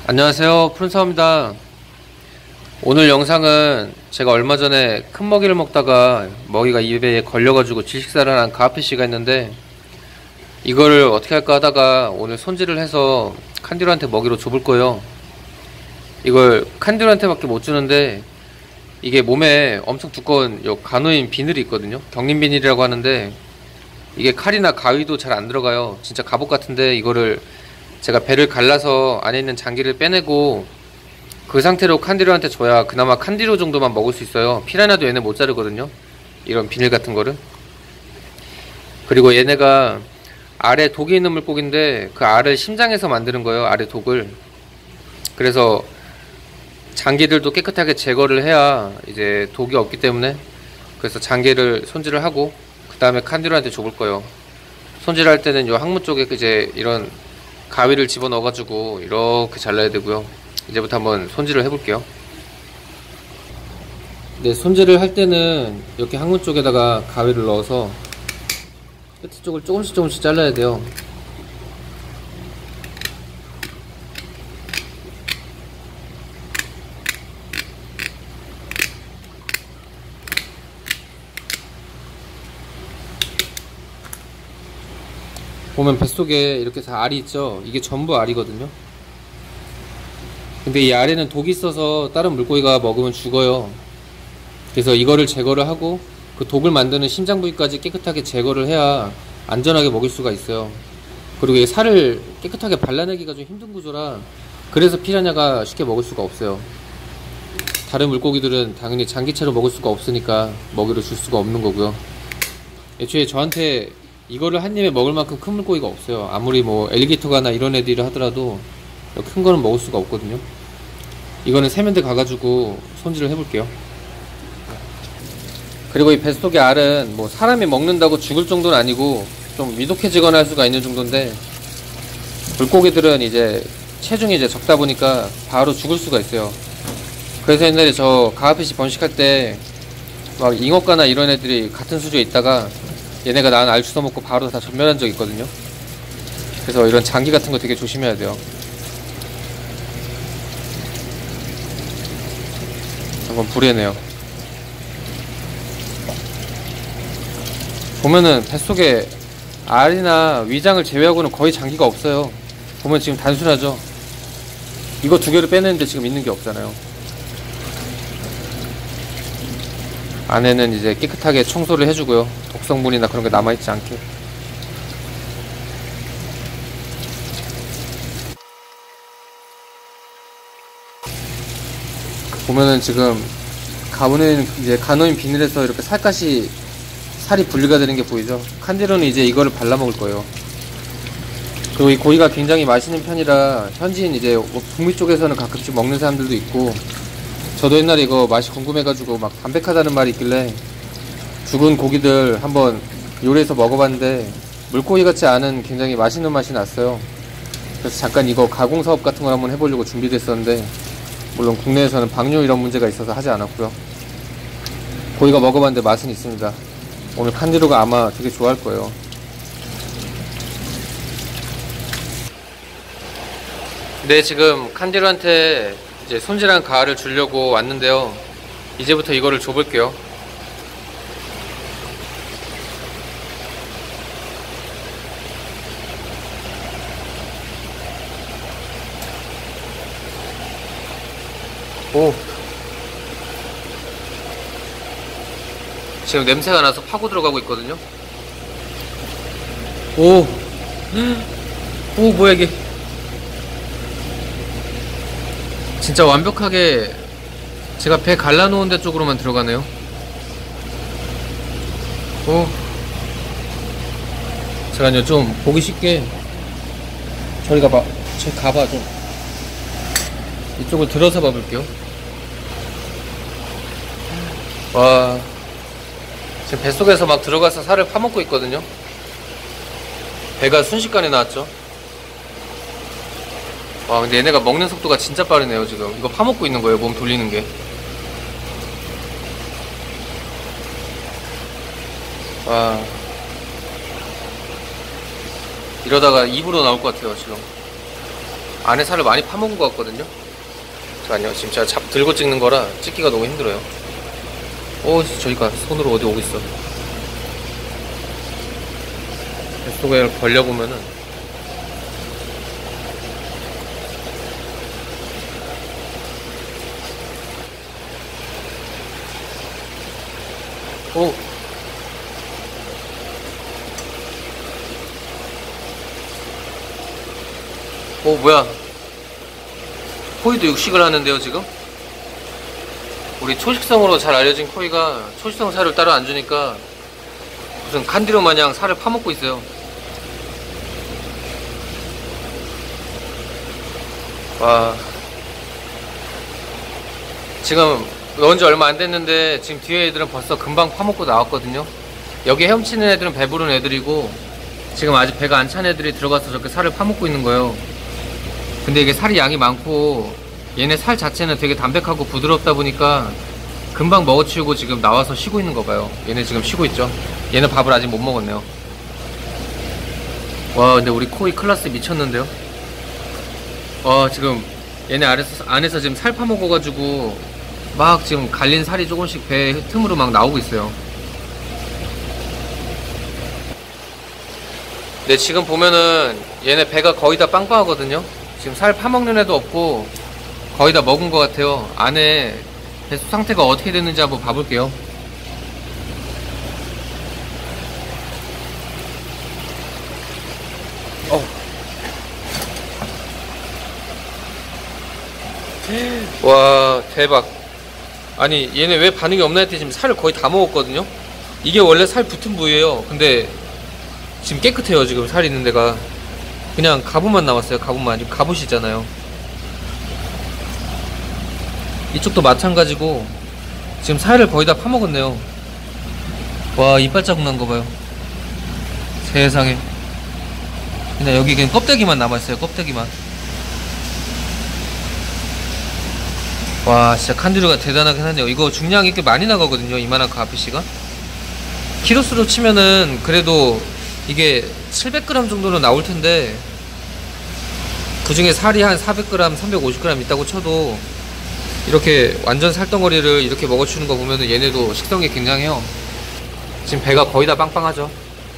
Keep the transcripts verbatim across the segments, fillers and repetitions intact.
안녕하세요, 푸른사업입니다. 오늘 영상은 제가 얼마 전에 큰 먹이를 먹다가 먹이가 입에 걸려가지고 질식사를 한 가아피쉬가 있는데, 이거를 어떻게 할까 하다가 오늘 손질을 해서 칸디로한테 먹이로 줘볼 거예요. 이걸 칸디로한테 밖에 못 주는데, 이게 몸에 엄청 두꺼운 요 가노인 비늘이 있거든요. 경림 비닐이라고 하는데, 이게 칼이나 가위도 잘 안 들어가요. 진짜 갑옷 같은데, 이거를 제가 배를 갈라서 안에 있는 장기를 빼내고 그 상태로 칸디로한테 줘야 그나마 칸디로 정도만 먹을 수 있어요. 피라냐도 얘네 못 자르거든요, 이런 비닐 같은 거를. 그리고 얘네가 알에 독이 있는 물고기인데 그 알을 심장에서 만드는 거예요, 알의 독을. 그래서 장기들도 깨끗하게 제거를 해야 이제 독이 없기 때문에, 그래서 장기를 손질을 하고 그 다음에 칸디로한테 줘볼 거예요. 손질할 때는 요 항문 쪽에 이제 이런 가위를 집어넣어 가지고 이렇게 잘라야 되고요. 이제부터 한번 손질을 해볼게요. 네, 손질을 할 때는 이렇게 항문 쪽에다가 가위를 넣어서 끝 쪽을 조금씩 조금씩 잘라야 돼요. 보면 뱃속에 이렇게 다 알이 있죠. 이게 전부 알이거든요. 근데 이 알에는 독이 있어서 다른 물고기가 먹으면 죽어요. 그래서 이거를 제거를 하고 그 독을 만드는 심장 부위까지 깨끗하게 제거를 해야 안전하게 먹일 수가 있어요. 그리고 이 살을 깨끗하게 발라내기가 좀 힘든 구조라, 그래서 피라냐가 쉽게 먹을 수가 없어요. 다른 물고기들은 당연히 장기채로 먹을 수가 없으니까 먹이로 줄 수가 없는 거고요. 애초에 저한테 이거를 한 입에 먹을 만큼 큰 물고기가 없어요. 아무리 뭐 엘리게이터가나 이런 애들이 하더라도 큰 거는 먹을 수가 없거든요. 이거는 세면대 가가지고 손질을 해볼게요. 그리고 이 뱃속의 알은 뭐 사람이 먹는다고 죽을 정도는 아니고 좀 미독해지거나 할 수가 있는 정도인데, 물고기들은 이제 체중이 이제 적다 보니까 바로 죽을 수가 있어요. 그래서 옛날에 저 가아피쉬 번식할 때 막 잉어과나 이런 애들이 같은 수조에 있다가 얘네가 낳은 알 주워먹고 바로 다 전멸한 적이 있거든요. 그래서 이런 장기 같은 거 되게 조심해야 돼요. 한번 불에네요. 보면은 뱃속에 알이나 위장을 제외하고는 거의 장기가 없어요. 보면 지금 단순하죠. 이거 두 개를 빼내는데 지금 있는 게 없잖아요. 안에는 이제 깨끗하게 청소를 해주고요. 독성분이나 그런 게 남아있지 않게. 보면은 지금 가운에 이제 가노인 비늘에서 이렇게 살갗이 살이 분리가 되는 게 보이죠? 칸디로는 이제 이거를 발라먹을 거예요. 그리고 이 고기가 굉장히 맛있는 편이라 현지인 이제 북미 쪽에서는 가끔씩 먹는 사람들도 있고, 저도 옛날에 이거 맛이 궁금해가지고 막 담백하다는 말이 있길래 죽은 고기들 한번 요리해서 먹어봤는데 물고기 같지 않은 굉장히 맛있는 맛이 났어요. 그래서 잠깐 이거 가공 사업 같은 걸 한번 해보려고 준비됐었는데, 물론 국내에서는 방류 이런 문제가 있어서 하지 않았고요. 고기가 먹어봤는데 맛은 있습니다. 오늘 칸디로가 아마 되게 좋아할 거예요. 네, 지금 칸디로한테 이제 손질한 가을을 주려고 왔는데요. 이제부터 이거를 줘볼게요. 오, 지금 냄새가 나서 파고 들어가고 있거든요. 오, 오, 뭐야 이게. 진짜 완벽하게 제가 배 갈라놓은 데 쪽으로만 들어가네요. 오, 잠깐요, 좀 보기 쉽게 저리 가봐. 저리 가봐. 좀 이쪽을 들어서 봐볼게요. 와, 지금 뱃속에서 막 들어가서 살을 파먹고 있거든요. 배가 순식간에 나왔죠. 와, 근데 얘네가 먹는 속도가 진짜 빠르네요. 지금 이거 파먹고 있는 거예요, 몸 돌리는 게. 와, 이러다가 입으로 나올 것 같아요 지금. 안에 살을 많이 파먹은 것 같거든요. 잠깐요. 지금 제가 잡 들고 찍는 거라 찍기가 너무 힘들어요. 오, 저기가 손으로 어디 오고 있어. 뱃속에 벌려보면은 오, 오 뭐야, 코이도 육식을 하는데요 지금? 우리 초식성으로 잘 알려진 코이가 초식성 살을 따로 안 주니까 무슨 칸디로 마냥 살을 파먹고 있어요. 와, 지금 넣은 지 얼마 안 됐는데 지금 뒤에 애들은 벌써 금방 파먹고 나왔거든요. 여기 헤엄치는 애들은 배부른 애들이고 지금 아직 배가 안 찬 애들이 들어가서 저렇게 살을 파먹고 있는 거예요. 근데 이게 살이 양이 많고 얘네 살 자체는 되게 담백하고 부드럽다 보니까 금방 먹어치우고 지금 나와서 쉬고 있는 거 봐요. 얘네 지금 쉬고 있죠. 얘는 밥을 아직 못 먹었네요. 와, 근데 우리 코이 클라스 미쳤는데요. 와, 지금 얘네 안에서, 안에서 지금 살 파먹어가지고 막 지금 갈린 살이 조금씩 배 틈으로 막 나오고 있어요. 근데 지금 보면은 얘네 배가 거의 다 빵빵하거든요. 지금 살 파먹는 애도 없고 거의 다 먹은 것 같아요. 안에 배수 상태가 어떻게 됐는지 한번 봐볼게요. 어. 와, 대박. 아니 얘네 왜 반응이 없나 했더니 지금 살을 거의 다 먹었거든요. 이게 원래 살 붙은 부위예요. 근데 지금 깨끗해요. 지금 살이 있는 데가 그냥 가부만 남았어요. 가부만. 지금 가부시잖아요. 이쪽도 마찬가지고 지금 살을 거의 다 파먹었네요. 와, 이빨 자국 난 거 봐요. 세상에. 그냥 여기 그냥 껍데기만 남았어요. 껍데기만. 와, 진짜 칸디루가 대단하긴 하네요. 이거 중량이 꽤 많이 나가거든요. 이만한 가피씨가. 키로수로 치면은 그래도 이게 칠백 그램 정도는 나올 텐데 그 중에 살이 한 사백 그램, 삼백오십 그램 있다고 쳐도 이렇게 완전 살덩어리를 이렇게 먹어주는 거 보면은 얘네도 식성이 굉장해요. 지금 배가 거의 다 빵빵하죠.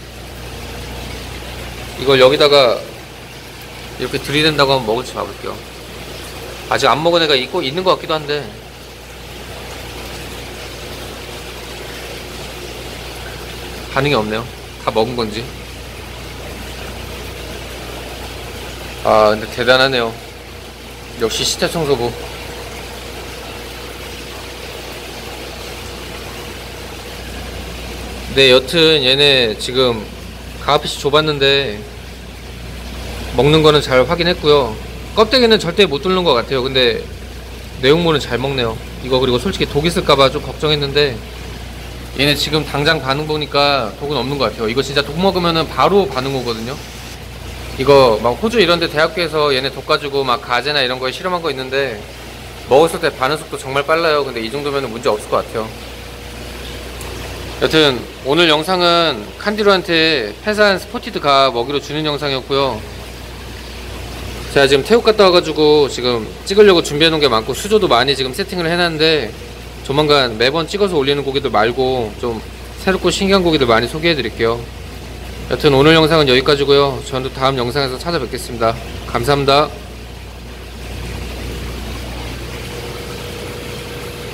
이걸 여기다가 이렇게 들이댄다고 한번 먹을지 봐볼게요. 아직 안 먹은 애가 있고 있는 것 같기도 한데 반응이 없네요. 다 먹은 건지. 아, 근데 대단하네요. 역시 시체 청소부. 네, 여튼 얘네 지금 가아핏이 좁았는데 먹는 거는 잘 확인했고요. 껍데기는 절대 못 뚫는 것 같아요. 근데 내용물은 잘 먹네요. 이거 그리고 솔직히 독 있을까봐 좀 걱정했는데 얘네 지금 당장 반응 보니까 독은 없는 것 같아요. 이거 진짜 독 먹으면은 바로 반응 오거든요. 이거 막 호주 이런데 대학교에서 얘네 독 가지고 막 가재나 이런 거에 실험한 거 있는데 먹었을 때 반응 속도 정말 빨라요. 근데 이 정도면 문제 없을 것 같아요. 여튼 오늘 영상은 칸디루한테 폐사한 스포티드 가 먹이로 주는 영상이었고요. 제가 지금 태국 갔다 와가지고 지금 찍으려고 준비해 놓은 게 많고 수조도 많이 지금 세팅을 해놨는데 조만간 매번 찍어서 올리는 고기들 말고 좀 새롭고 신기한 고기들 많이 소개해 드릴게요. 여튼 오늘 영상은 여기까지고요. 저는 다음 영상에서 찾아뵙겠습니다. 감사합니다.